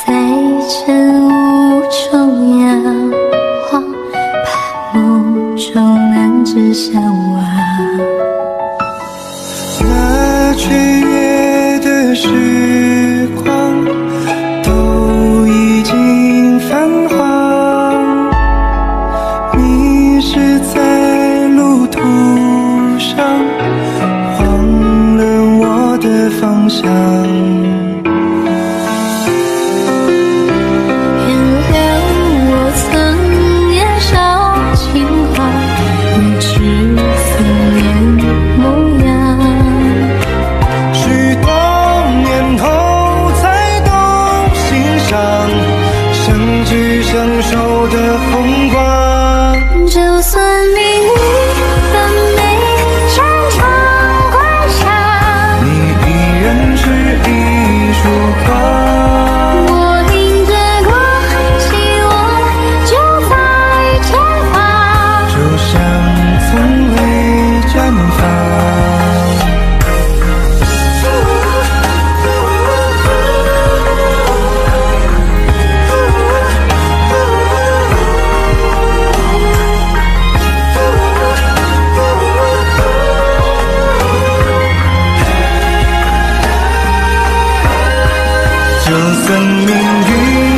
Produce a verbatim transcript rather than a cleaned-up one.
在晨雾中摇晃，盼梦中难知相忘。 那雀跃的时光都已经泛黄，迷失在路途上，忘了我的方向。相守的风光， 就算命运很美，擅长观赏， 你依然是一束光。 我迎着光，希望就在前方， 就像从未绽放。就算命运